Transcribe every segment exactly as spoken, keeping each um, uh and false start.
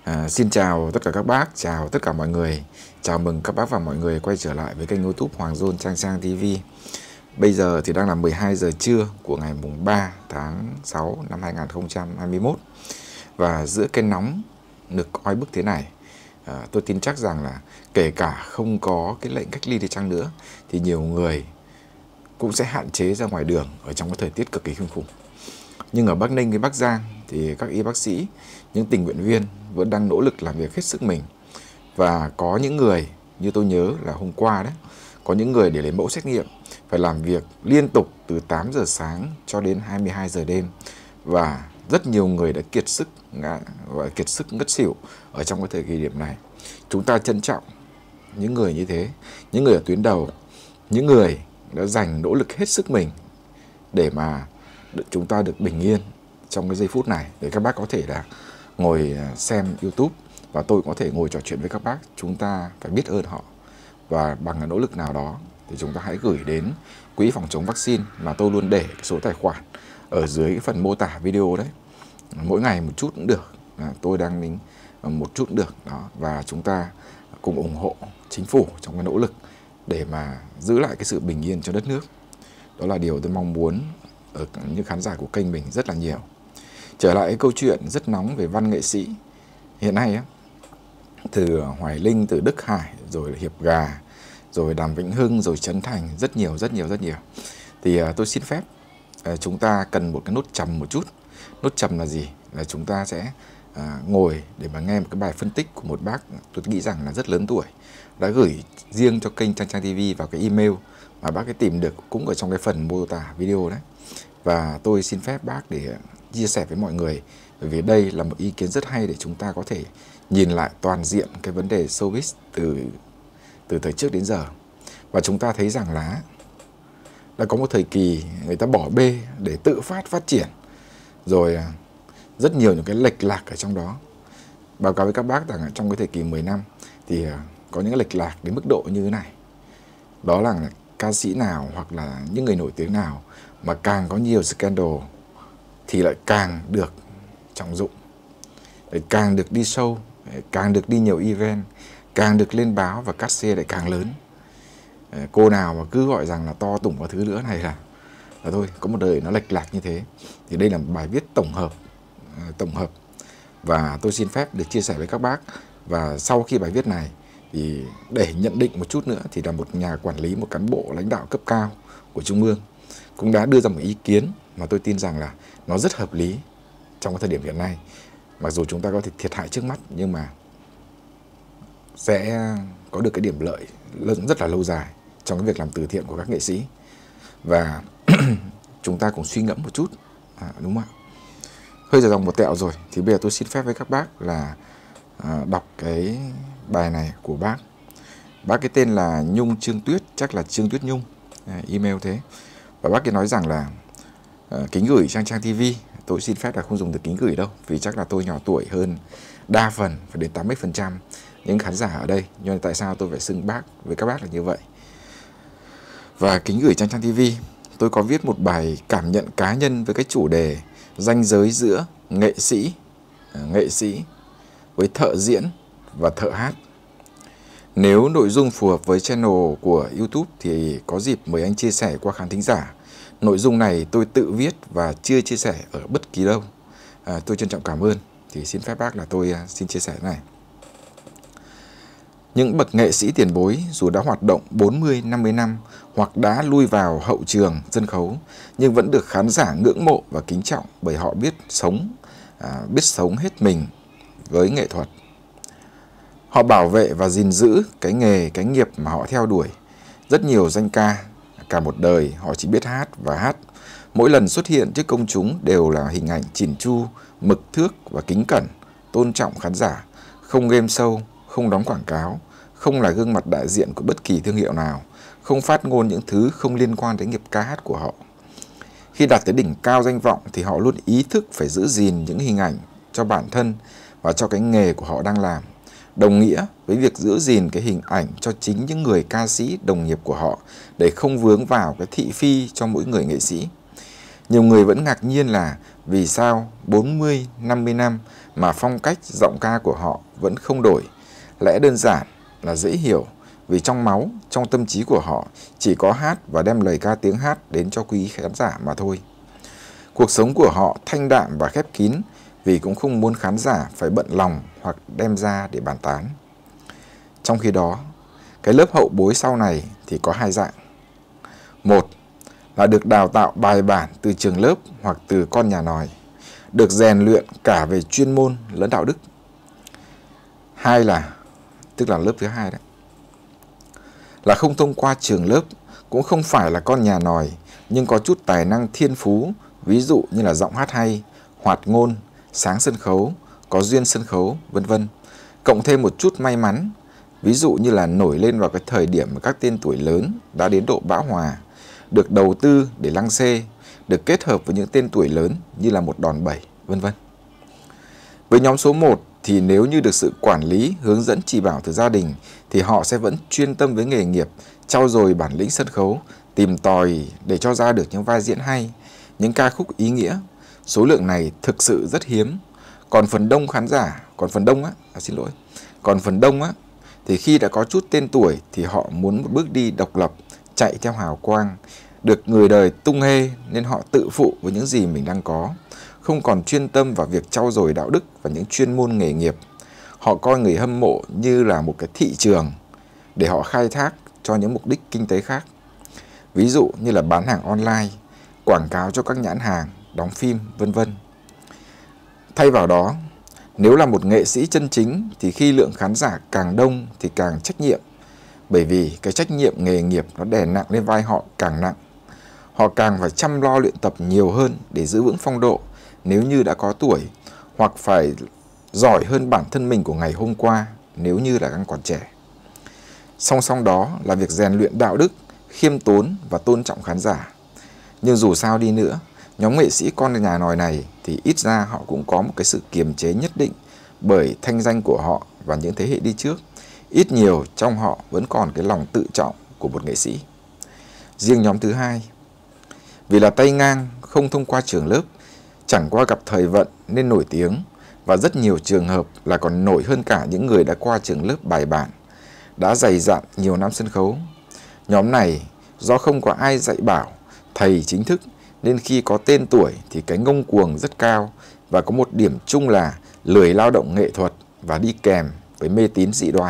À, xin chào tất cả các bác, chào tất cả mọi người. Chào mừng các bác và mọi người quay trở lại với kênh YouTube Hoàng John Trang Trang ti vi. Bây giờ thì đang là mười hai giờ trưa của ngày mùng ba tháng sáu năm hai nghìn không trăm hai mươi mốt. Và giữa cái nóng nực oi bức thế này, à, tôi tin chắc rằng là kể cả không có cái lệnh cách ly đi chăng nữa thì nhiều người cũng sẽ hạn chế ra ngoài đường ở trong cái thời tiết cực kỳ kinh khủng. Nhưng ở Bắc Ninh với Bắc Giang thì các y bác sĩ, những tình nguyện viên vẫn đang nỗ lực làm việc hết sức mình. Và có những người, như tôi nhớ là hôm qua đấy, có những người để lấy mẫu xét nghiệm phải làm việc liên tục từ tám giờ sáng cho đến hai mươi hai giờ đêm. Và rất nhiều người đã kiệt sức, và kiệt sức ngất xỉu ở trong cái thời kỳ điểm này. Chúng ta trân trọng những người như thế, những người ở tuyến đầu, những người đã dành nỗ lực hết sức mình để mà chúng ta được bình yên trong cái giây phút này, để các bác có thể là ngồi xem YouTube và tôi có thể ngồi trò chuyện với các bác. Chúng ta phải biết ơn họ, và bằng cái nỗ lực nào đó thì chúng ta hãy gửi đến quỹ phòng chống vaccine mà tôi luôn để cái số tài khoản ở dưới cái phần mô tả video đấy. Mỗi ngày một chút cũng được, tôi đang tính một chút cũng được đó, và chúng ta cùng ủng hộ chính phủ trong cái nỗ lực để mà giữ lại cái sự bình yên cho đất nước. Đó là điều tôi mong muốn ở những khán giả của kênh mình rất là nhiều. Trở lại cái câu chuyện rất nóng về văn nghệ sĩ hiện nay á, từ Hoài Linh, từ Đức Hải, rồi Hiệp Gà, rồi Đàm Vĩnh Hưng, rồi Trấn Thành, rất nhiều rất nhiều rất nhiều. Thì uh, tôi xin phép uh, chúng ta cần một cái nốt trầm một chút. Nốt trầm là gì? Là chúng ta sẽ uh, ngồi để mà nghe một cái bài phân tích của một bác tôi nghĩ rằng là rất lớn tuổi, đã gửi riêng cho kênh Trang Trang ti vi vào cái email mà bác ấy tìm được cũng ở trong cái phần mô tả video đấy. Và tôi xin phép bác để chia sẻ với mọi người, bởi vì đây là một ý kiến rất hay để chúng ta có thể nhìn lại toàn diện cái vấn đề showbiz từ từ thời trước đến giờ. Và chúng ta thấy rằng là đã có một thời kỳ người ta bỏ bê để tự phát phát triển, rồi rất nhiều những cái lệch lạc ở trong đó. Báo cáo với các bác rằng trong cái thời kỳ mười năm thì có những cái lệch lạc đến mức độ như thế này. Đó là ca sĩ nào hoặc là những người nổi tiếng nào mà càng có nhiều scandal thì lại càng được trọng dụng, càng được đi show, càng được đi nhiều event, càng được lên báo và cát xê lại càng lớn. Cô nào mà cứ gọi rằng là to tủng và thứ nữa này là, là thôi, có một đời nó lệch lạc như thế. Thì đây là một bài viết tổng hợp, tổng hợp và tôi xin phép được chia sẻ với các bác. Và sau khi bài viết này thì để nhận định một chút nữa thì là một nhà quản lý, một cán bộ lãnh đạo cấp cao của Trung ương cũng đã đưa ra một ý kiến mà tôi tin rằng là nó rất hợp lý trong cái thời điểm hiện nay. Mặc dù chúng ta có thể thiệt hại trước mắt nhưng mà sẽ có được cái điểm lợi rất là lâu dài trong cái việc làm từ thiện của các nghệ sĩ. Và chúng ta cùng suy ngẫm một chút, à, đúng không ạ? Hơi dài dòng một tẹo rồi thì bây giờ tôi xin phép với các bác là à, đọc cái bài này của bác. Bác cái tên là Nhung Trương Tuyết, chắc là Trương Tuyết Nhung, à, email thế. Và bác ấy nói rằng là à, kính gửi Trang Trang ti vi. Tôi xin phép là không dùng từ kính gửi đâu, vì chắc là tôi nhỏ tuổi hơn đa phần, phải đến tám mươi phần trăm những khán giả ở đây. Nhưng tại sao tôi phải xưng bác với các bác là như vậy? Và kính gửi Trang Trang ti vi, tôi có viết một bài cảm nhận cá nhân với cái chủ đề ranh giới giữa nghệ sĩ, à, nghệ sĩ với thợ diễn và thợ hát. Nếu nội dung phù hợp với channel của YouTube thì có dịp mời anh chia sẻ qua khán thính giả. Nội dung này tôi tự viết và chưa chia sẻ ở bất kỳ đâu. À, tôi trân trọng cảm ơn. Thì xin phép bác là tôi xin chia sẻ thế này. Những bậc nghệ sĩ tiền bối dù đã hoạt động bốn mươi năm mươi năm hoặc đã lui vào hậu trường sân khấu nhưng vẫn được khán giả ngưỡng mộ và kính trọng bởi họ biết sống, à, biết sống hết mình với nghệ thuật. Họ bảo vệ và gìn giữ cái nghề, cái nghiệp mà họ theo đuổi. Rất nhiều danh ca, cả một đời họ chỉ biết hát và hát. Mỗi lần xuất hiện trước công chúng đều là hình ảnh chỉn chu, mực thước và kính cẩn, tôn trọng khán giả, không game show, không đóng quảng cáo, không là gương mặt đại diện của bất kỳ thương hiệu nào, không phát ngôn những thứ không liên quan đến nghiệp ca hát của họ. Khi đạt tới đỉnh cao danh vọng thì họ luôn ý thức phải giữ gìn những hình ảnh cho bản thân và cho cái nghề của họ đang làm. Đồng nghĩa với việc giữ gìn cái hình ảnh cho chính những người ca sĩ đồng nghiệp của họ để không vướng vào cái thị phi cho mỗi người nghệ sĩ. Nhiều người vẫn ngạc nhiên là vì sao bốn mươi, năm mươi năm mà phong cách giọng ca của họ vẫn không đổi. Lẽ đơn giản là dễ hiểu, vì trong máu, trong tâm trí của họ chỉ có hát và đem lời ca tiếng hát đến cho quý khán giả mà thôi. Cuộc sống của họ thanh đạm và khép kín, vì cũng không muốn khán giả phải bận lòng hoặc đem ra để bàn tán. Trong khi đó, cái lớp hậu bối sau này thì có hai dạng. Một là được đào tạo bài bản từ trường lớp hoặc từ con nhà nòi, được rèn luyện cả về chuyên môn lẫn đạo đức. Hai là, tức là lớp thứ hai đấy, là không thông qua trường lớp, cũng không phải là con nhà nòi, nhưng có chút tài năng thiên phú, ví dụ như là giọng hát hay, hoạt ngôn, sáng sân khấu, có duyên sân khấu, vân vân. Cộng thêm một chút may mắn, ví dụ như là nổi lên vào cái thời điểm mà các tên tuổi lớn đã đến độ bão hòa, được đầu tư để lăng xê, được kết hợp với những tên tuổi lớn như là một đòn bẩy, vân vân. Với nhóm số một thì nếu như được sự quản lý, hướng dẫn chỉ bảo từ gia đình thì họ sẽ vẫn chuyên tâm với nghề nghiệp, trau dồi bản lĩnh sân khấu, tìm tòi để cho ra được những vai diễn hay, những ca khúc ý nghĩa. Số lượng này thực sự rất hiếm. Còn phần đông khán giả, còn phần đông á, à, xin lỗi, còn phần đông á thì khi đã có chút tên tuổi thì họ muốn một bước đi độc lập, chạy theo hào quang, được người đời tung hê nên họ tự phụ với những gì mình đang có, không còn chuyên tâm vào việc trau dồi đạo đức và những chuyên môn nghề nghiệp. Họ coi người hâm mộ như là một cái thị trường để họ khai thác cho những mục đích kinh tế khác. Ví dụ như là bán hàng online, quảng cáo cho các nhãn hàng, đóng phim, vân vân. Thay vào đó, nếu là một nghệ sĩ chân chính thì khi lượng khán giả càng đông thì càng trách nhiệm, bởi vì cái trách nhiệm nghề nghiệp nó đè nặng lên vai họ càng nặng. Họ càng phải chăm lo luyện tập nhiều hơn để giữ vững phong độ nếu như đã có tuổi, hoặc phải giỏi hơn bản thân mình của ngày hôm qua nếu như là đang còn trẻ. Song song đó là việc rèn luyện đạo đức, khiêm tốn và tôn trọng khán giả. Nhưng dù sao đi nữa, nhóm nghệ sĩ con nhà nòi này thì ít ra họ cũng có một cái sự kiềm chế nhất định, bởi thanh danh của họ và những thế hệ đi trước, ít nhiều trong họ vẫn còn cái lòng tự trọng của một nghệ sĩ. Riêng nhóm thứ hai, vì là tay ngang, không thông qua trường lớp, chẳng qua gặp thời vận nên nổi tiếng, và rất nhiều trường hợp là còn nổi hơn cả những người đã qua trường lớp bài bản, đã dày dặn nhiều năm sân khấu. Nhóm này do không có ai dạy bảo, thầy chính thức, nên khi có tên tuổi thì cái ngông cuồng rất cao, và có một điểm chung là lười lao động nghệ thuật và đi kèm với mê tín dị đoan.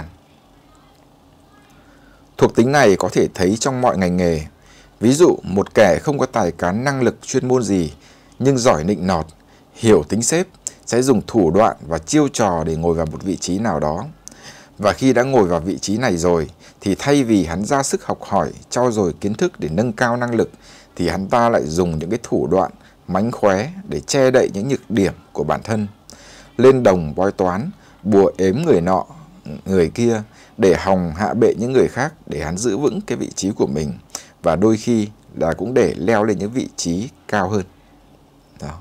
Thuộc tính này có thể thấy trong mọi ngành nghề. Ví dụ một kẻ không có tài cán năng lực chuyên môn gì nhưng giỏi nịnh nọt, hiểu tính xếp, sẽ dùng thủ đoạn và chiêu trò để ngồi vào một vị trí nào đó. Và khi đã ngồi vào vị trí này rồi thì thay vì hắn ra sức học hỏi, trau dồi kiến thức để nâng cao năng lực, thì hắn ta lại dùng những cái thủ đoạn mánh khóe để che đậy những nhược điểm của bản thân, lên đồng bói toán, bùa ếm người nọ, người kia để hòng hạ bệ những người khác để hắn giữ vững cái vị trí của mình, và đôi khi là cũng để leo lên những vị trí cao hơn. Đó.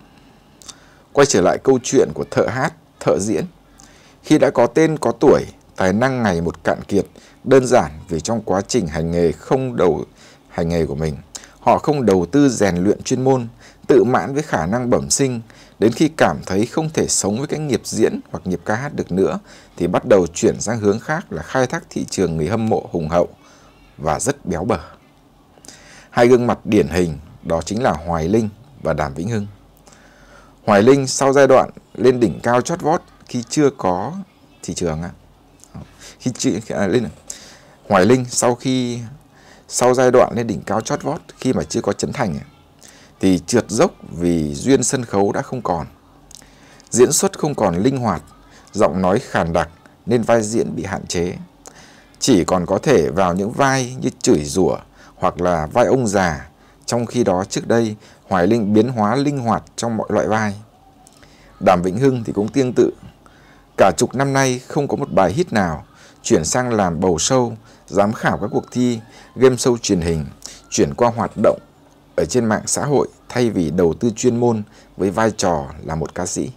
Quay trở lại câu chuyện của thợ hát, thợ diễn. Khi đã có tên có tuổi, tài năng ngày một cạn kiệt, đơn giản vì trong quá trình hành nghề không đầu hành nghề của mình, họ không đầu tư rèn luyện chuyên môn, tự mãn với khả năng bẩm sinh, đến khi cảm thấy không thể sống với cái nghiệp diễn hoặc nghiệp ca hát được nữa thì bắt đầu chuyển sang hướng khác là khai thác thị trường người hâm mộ hùng hậu và rất béo bở. Hai gương mặt điển hình đó chính là Hoài Linh và Đàm Vĩnh Hưng. Hoài Linh sau giai đoạn lên đỉnh cao chót vót khi chưa có thị trường, khi chưa à, lên Hoài Linh sau khi sau giai đoạn lên đỉnh cao chót vót khi mà chưa có Trấn Thành thì trượt dốc vì duyên sân khấu đã không còn, diễn xuất không còn linh hoạt, giọng nói khàn đặc nên vai diễn bị hạn chế, chỉ còn có thể vào những vai như chửi rủa hoặc là vai ông già. Trong khi đó trước đây Hoài Linh biến hóa linh hoạt trong mọi loại vai. Đàm Vĩnh Hưng thì cũng tương tự, cả chục năm nay không có một bài hit nào, chuyển sang làm bầu show, giám khảo các cuộc thi, game show truyền hình, chuyển qua hoạt động ở trên mạng xã hội thay vì đầu tư chuyên môn với vai trò là một ca sĩ.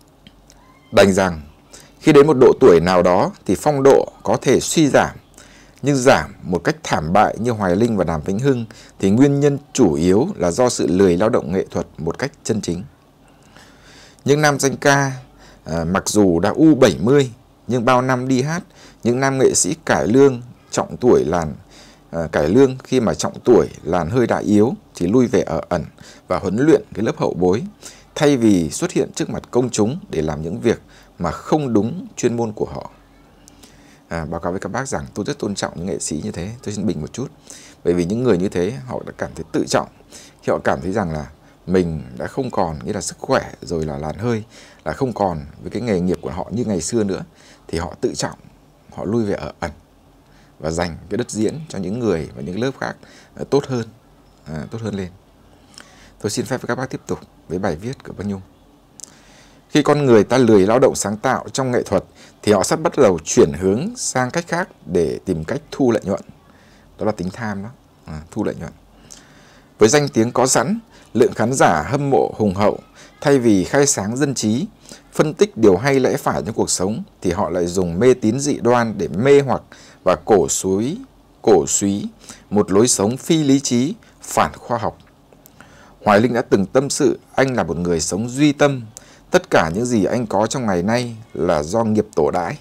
Đành rằng khi đến một độ tuổi nào đó thì phong độ có thể suy giảm, nhưng giảm một cách thảm bại như Hoài Linh và Đàm Vĩnh Hưng thì nguyên nhân chủ yếu là do sự lười lao động nghệ thuật một cách chân chính. Những nam danh ca à, mặc dù đã u bảy mươi nhưng bao năm đi hát, những nam nghệ sĩ cải lương trọng tuổi làn à, cải lương khi mà trọng tuổi làn hơi đã yếu thì lui về ở ẩn và huấn luyện cái lớp hậu bối, thay vì xuất hiện trước mặt công chúng để làm những việc mà không đúng chuyên môn của họ. À, báo cáo với các bác rằng tôi rất tôn trọng những nghệ sĩ như thế. Tôi xin bình một chút, bởi vì những người như thế họ đã cảm thấy tự trọng khi họ cảm thấy rằng là mình đã không còn nghĩa là sức khỏe rồi là làn hơi, là không còn với cái nghề nghiệp của họ như ngày xưa nữa, thì họ tự trọng, họ lui về ở ẩn và dành cái đất diễn cho những người và những lớp khác tốt hơn, à, tốt hơn lên. Tôi xin phép với các bác tiếp tục với bài viết của bác Nhung. Khi con người ta lười lao động sáng tạo trong nghệ thuật thì họ sắp bắt đầu chuyển hướng sang cách khác để tìm cách thu lợi nhuận. Đó là tính tham đó, à, thu lợi nhuận. Với danh tiếng có sẵn, lượng khán giả hâm mộ hùng hậu, thay vì khai sáng dân trí, phân tích điều hay lẽ phải trong cuộc sống thì họ lại dùng mê tín dị đoan để mê hoặc và cổ suý, cổ suý một lối sống phi lý trí, phản khoa học. Hoài Linh đã từng tâm sự anh là một người sống duy tâm. Tất cả những gì anh có trong ngày nay là do nghiệp tổ đãi.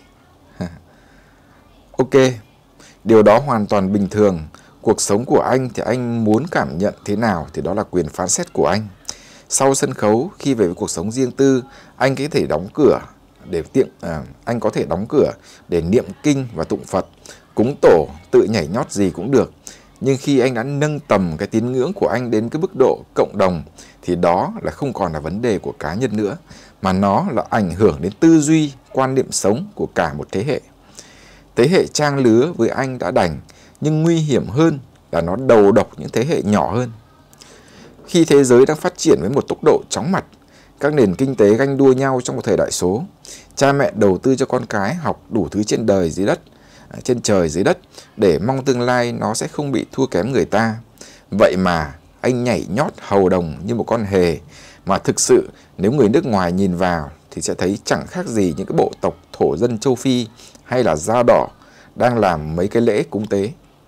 Ok, điều đó hoàn toàn bình thường. Cuộc sống của anh thì anh muốn cảm nhận thế nào thì đó là quyền phán xét của anh. Sau sân khấu, khi về với cuộc sống riêng tư, anh có thể đóng cửa để tiện, à, anh có thể đóng cửa để niệm kinh và tụng Phật, cúng tổ, tự nhảy nhót gì cũng được. Nhưng khi anh đã nâng tầm cái tín ngưỡng của anh đến cái mức độ cộng đồng thì đó là không còn là vấn đề của cá nhân nữa, mà nó là ảnh hưởng đến tư duy, quan niệm sống của cả một thế hệ. Thế hệ trang lứa với anh đã đành, nhưng nguy hiểm hơn là nó đầu độc những thế hệ nhỏ hơn. Khi thế giới đang phát triển với một tốc độ chóng mặt, các nền kinh tế ganh đua nhau trong một thời đại số, cha mẹ đầu tư cho con cái học đủ thứ trên đời dưới đất, trên trời dưới đất để mong tương lai nó sẽ không bị thua kém người ta. Vậy mà anh nhảy nhót hầu đồng như một con hề, mà thực sự nếu người nước ngoài nhìn vào thì sẽ thấy chẳng khác gì những cái bộ tộc thổ dân châu Phi hay là da đỏ đang làm mấy cái lễ cúng tế.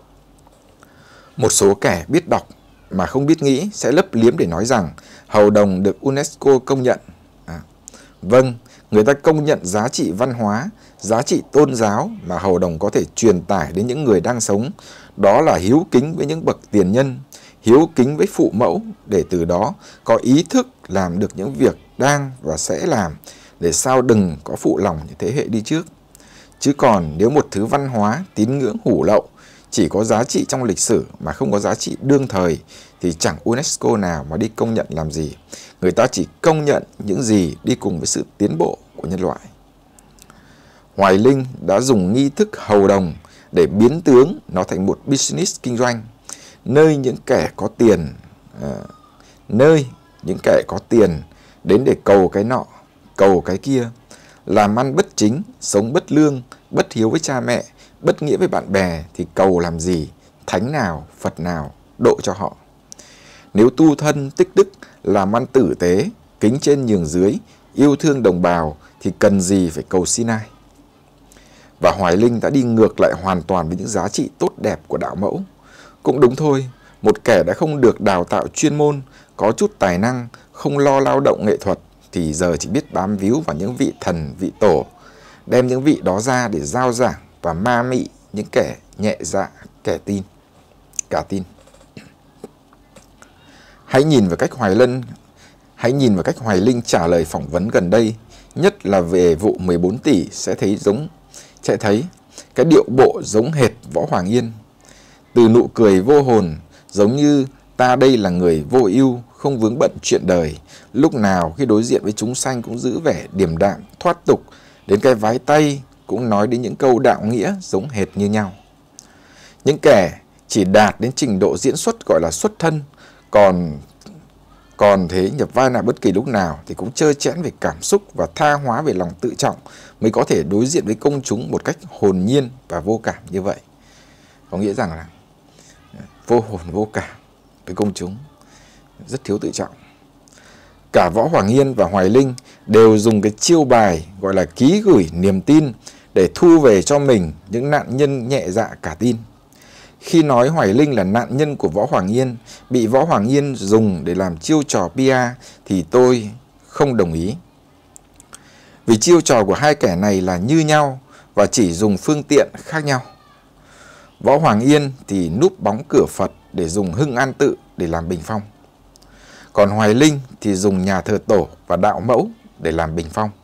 Một số kẻ biết đọc mà không biết nghĩ sẽ lấp liếm để nói rằng hầu đồng được UNESCO công nhận. À, vâng, người ta công nhận giá trị văn hóa, giá trị tôn giáo mà hầu đồng có thể truyền tải đến những người đang sống. Đó là hiếu kính với những bậc tiền nhân, hiếu kính với phụ mẫu, để từ đó có ý thức làm được những việc đang và sẽ làm, để sao đừng có phụ lòng những thế hệ đi trước. Chứ còn nếu một thứ văn hóa, tín ngưỡng hủ lậu chỉ có giá trị trong lịch sử mà không có giá trị đương thời thì chẳng UNESCO nào mà đi công nhận làm gì. Người ta chỉ công nhận những gì đi cùng với sự tiến bộ của nhân loại. Hoài Linh đã dùng nghi thức hầu đồng để biến tướng nó thành một business kinh doanh, nơi những kẻ có tiền, à, nơi những kẻ có tiền đến để cầu cái nọ, cầu cái kia, làm ăn bất chính, sống bất lương, bất hiếu với cha mẹ, bất nghĩa với bạn bè thì cầu làm gì, thánh nào, Phật nào độ cho họ. Nếu tu thân, tích đức, làm ăn tử tế, kính trên nhường dưới, yêu thương đồng bào thì cần gì phải cầu xin ai. Và Hoài Linh đã đi ngược lại hoàn toàn với những giá trị tốt đẹp của đạo mẫu. Cũng đúng thôi, một kẻ đã không được đào tạo chuyên môn, có chút tài năng, không lo lao động nghệ thuật thì giờ chỉ biết bám víu vào những vị thần, vị tổ, đem những vị đó ra để giao giảng và ma mị những kẻ nhẹ dạ, kẻ tin, cả tin. Hãy nhìn vào cách Hoài Linh, hãy nhìn vào cách Hoài Linh trả lời phỏng vấn gần đây, nhất là về vụ mười bốn tỷ sẽ thấy giống, sẽ thấy cái điệu bộ giống hệt Võ Hoàng Yên. Từ nụ cười vô hồn, giống như ta đây là người vô ưu, không vướng bận chuyện đời, lúc nào khi đối diện với chúng sanh cũng giữ vẻ điềm đạm, thoát tục, đến cái vái tay cũng nói đến những câu đạo nghĩa giống hệt như nhau. Những kẻ chỉ đạt đến trình độ diễn xuất gọi là xuất thân, còn còn thế nhập vai nào bất kỳ lúc nào thì cũng trơ trẽn về cảm xúc và tha hóa về lòng tự trọng mới có thể đối diện với công chúng một cách hồn nhiên và vô cảm như vậy. Có nghĩa rằng là vô hồn vô cảm với công chúng, rất thiếu tự trọng. Cả Võ Hoàng Yên và Hoài Linh đều dùng cái chiêu bài gọi là ký gửi niềm tin để thu về cho mình những nạn nhân nhẹ dạ cả tin. Khi nói Hoài Linh là nạn nhân của Võ Hoàng Yên, bị Võ Hoàng Yên dùng để làm chiêu trò pê e thì tôi không đồng ý. Vì chiêu trò của hai kẻ này là như nhau và chỉ dùng phương tiện khác nhau. Võ Hoàng Yên thì núp bóng cửa Phật để dùng Hưng An Tự để làm bình phong. Còn Hoài Linh thì dùng nhà thờ Tổ và đạo mẫu để làm bình phong.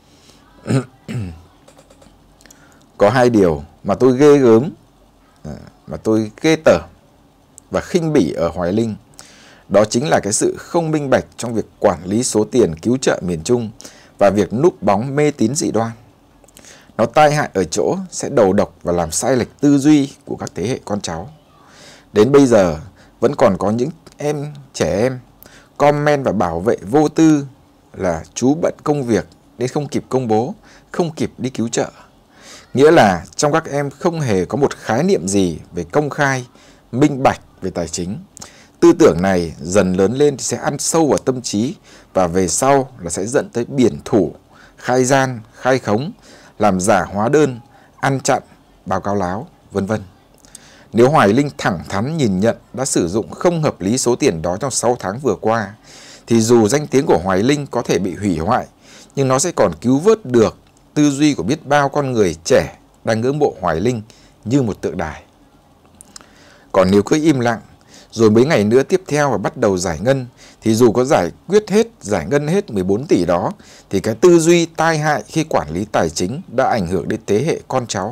Có hai điều mà tôi ghê gớm, mà tôi ghê tởm và khinh bỉ ở Hoài Linh. Đó chính là cái sự không minh bạch trong việc quản lý số tiền cứu trợ miền Trung và việc núp bóng mê tín dị đoan. Nó tai hại ở chỗ sẽ đầu độc và làm sai lệch tư duy của các thế hệ con cháu. Đến bây giờ vẫn còn có những em trẻ em comment và bảo vệ vô tư là chú bận công việc nên không kịp công bố, không kịp đi cứu trợ. Nghĩa là trong các em không hề có một khái niệm gì về công khai, minh bạch về tài chính. Tư tưởng này dần lớn lên thì sẽ ăn sâu vào tâm trí và về sau là sẽ dẫn tới biển thủ, khai gian, khai khống, làm giả hóa đơn, ăn chặn, báo cáo láo, vân vân. Nếu Hoài Linh thẳng thắn nhìn nhận đã sử dụng không hợp lý số tiền đó trong sáu tháng vừa qua, thì dù danh tiếng của Hoài Linh có thể bị hủy hoại, nhưng nó sẽ còn cứu vớt được tư duy của biết bao con người trẻ đang ngưỡng mộ Hoài Linh như một tượng đài. Còn nếu cứ im lặng, rồi mấy ngày nữa tiếp theo và bắt đầu giải ngân, thì dù có giải quyết hết, giải ngân hết mười bốn tỷ đó, thì cái tư duy tai hại khi quản lý tài chính đã ảnh hưởng đến thế hệ con cháu.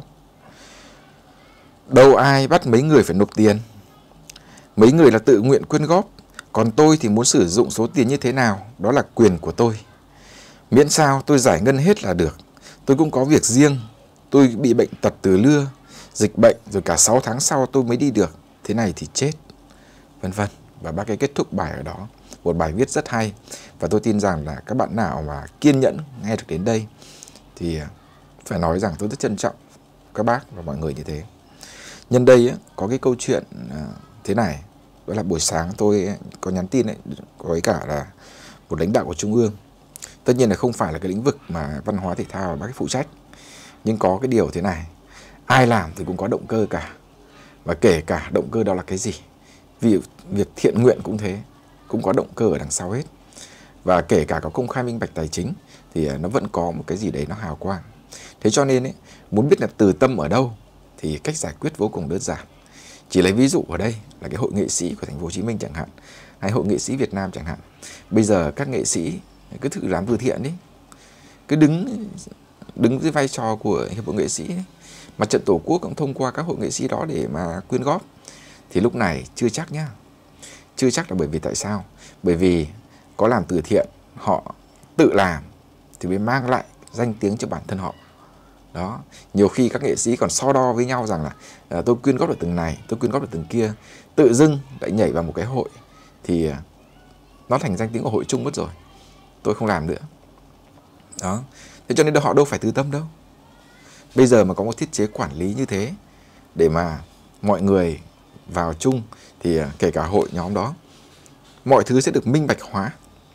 Đâu ai bắt mấy người phải nộp tiền. Mấy người là tự nguyện quyên góp, còn tôi thì muốn sử dụng số tiền như thế nào, đó là quyền của tôi. Miễn sao tôi giải ngân hết là được. Tôi cũng có việc riêng, tôi bị bệnh tật từ lưa, dịch bệnh, rồi cả sáu tháng sau tôi mới đi được. Thế này thì chết, vân vân. Và bác ấy kết thúc bài ở đó. Một bài viết rất hay. Và tôi tin rằng là các bạn nào mà kiên nhẫn nghe được đến đây thì phải nói rằng tôi rất trân trọng các bác và mọi người như thế. Nhân đây ấy, có cái câu chuyện thế này. Đó là buổi sáng tôi có nhắn tin ấy, với cả là một lãnh đạo của Trung ương. Tất nhiên là không phải là cái lĩnh vực mà văn hóa thể thao bác ấy phụ trách. Nhưng có cái điều thế này. Ai làm thì cũng có động cơ cả. Và kể cả động cơ đó là cái gì. Vì việc thiện nguyện cũng thế. Cũng có động cơ ở đằng sau hết. Và kể cả có công khai minh bạch tài chính thì nó vẫn có một cái gì đấy nó hào quang. Thế cho nên ấy, muốn biết là từ tâm ở đâu thì cách giải quyết vô cùng đơn giản. Chỉ lấy ví dụ ở đây là cái hội nghệ sĩ của thành phố Hồ Chí Minh chẳng hạn, hay hội nghệ sĩ Việt Nam chẳng hạn. Bây giờ các nghệ sĩ cứ thử làm từ thiện đi, cứ đứng đứng dưới vai trò của hiệp hội nghệ sĩ ấy. Mặt trận Tổ quốc cũng thông qua các hội nghệ sĩ đó để mà quyên góp. Thì lúc này chưa chắc nhá. Chưa chắc là bởi vì tại sao? Bởi vì có làm từ thiện, họ tự làm thì mới mang lại danh tiếng cho bản thân họ. Đó, nhiều khi các nghệ sĩ còn so đo với nhau rằng là à, tôi quyên góp được từng này, tôi quyên góp được từng kia, tự dưng lại nhảy vào một cái hội thì à, nó thành danh tiếng của hội chung mất rồi. Tôi không làm nữa. Đó, thế cho nên họ đâu phải từ tâm đâu. Bây giờ mà có một thiết chế quản lý như thế để mà mọi người vào chung thì à, kể cả hội nhóm đó, mọi thứ sẽ được minh bạch hóa.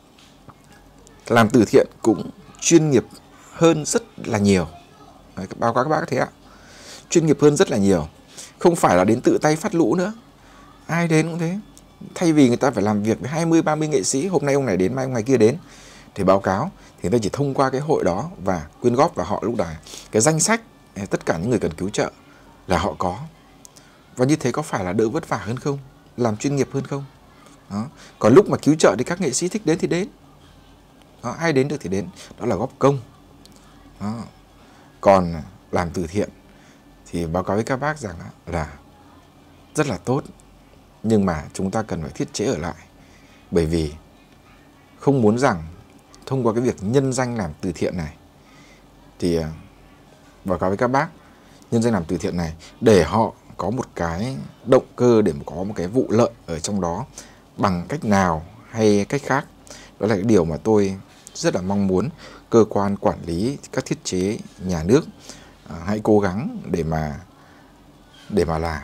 Làm từ thiện cũng chuyên nghiệp hơn rất là nhiều. Đấy, báo cáo các bác thế ạ. Chuyên nghiệp hơn rất là nhiều. Không phải là đến tự tay phát lũ nữa. Ai đến cũng thế. Thay vì người ta phải làm việc với hai mươi ba mươi nghệ sĩ, hôm nay ông này đến, mai ông này kia đến, thì báo cáo, thì người ta chỉ thông qua cái hội đó và quyên góp vào họ lúc đó. Cái danh sách tất cả những người cần cứu trợ là họ có. Và như thế có phải là đỡ vất vả hơn không? Làm chuyên nghiệp hơn không? Đó. Còn lúc mà cứu trợ thì các nghệ sĩ thích đến thì đến. Đó, ai đến được thì đến. Đó là góp công. Đó. Còn làm từ thiện thì báo cáo với các bác rằng là rất là tốt. Nhưng mà chúng ta cần phải thiết chế ở lại. Bởi vì không muốn rằng thông qua cái việc nhân danh làm từ thiện này thì báo cáo với các bác, nhân danh làm từ thiện này để họ có một cái động cơ, để có một cái vụ lợi ở trong đó bằng cách nào hay cách khác. Đó là cái điều mà tôi rất là mong muốn cơ quan quản lý, các thiết chế nhà nước à, hãy cố gắng để mà để mà làm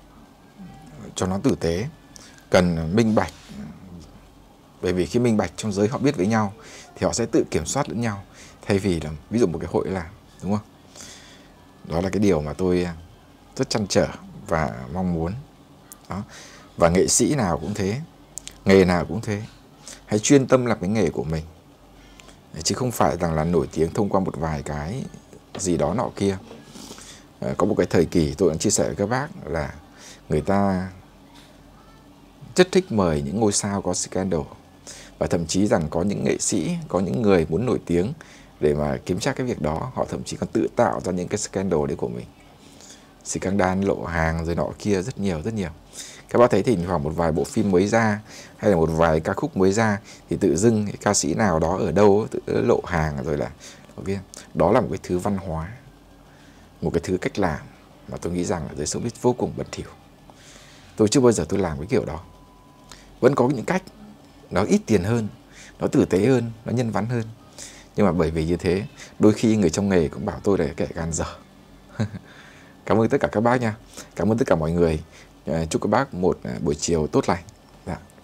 cho nó tử tế, cần minh bạch. Bởi vì khi minh bạch trong giới họ biết với nhau thì họ sẽ tự kiểm soát lẫn nhau, thay vì là ví dụ một cái hội làm, đúng không? Đó là cái điều mà tôi rất trăn trở và mong muốn. Đó. Và nghệ sĩ nào cũng thế, nghề nào cũng thế. Hãy chuyên tâm làm cái nghề của mình, chứ không phải rằng là nổi tiếng thông qua một vài cái gì đó nọ kia. Có một cái thời kỳ tôi đã chia sẻ với các bác là người ta rất thích mời những ngôi sao có scandal. Và thậm chí rằng có những nghệ sĩ, có những người muốn nổi tiếng để mà kiếm tra cái việc đó, họ thậm chí còn tự tạo ra những cái scandal đấy của mình. Scandal lộ hàng rồi nọ kia rất nhiều rất nhiều. Các bác thấy thỉnh thoảng một vài bộ phim mới ra hay là một vài ca khúc mới ra thì tự dưng cái ca sĩ nào đó ở đâu tự lộ hàng rồi là đó là một cái thứ văn hóa, một cái thứ cách làm mà tôi nghĩ rằng là giới showbiz vô cùng bẩn thỉu. Tôi chưa bao giờ tôi làm cái kiểu đó. Vẫn có những cách nó ít tiền hơn, nó tử tế hơn, nó nhân văn hơn. Nhưng mà bởi vì như thế, đôi khi người trong nghề cũng bảo tôi là kẻ gan dở. Cảm ơn tất cả các bác nha. Cảm ơn tất cả mọi người. Chúc các bác một buổi chiều tốt lành. Dạ.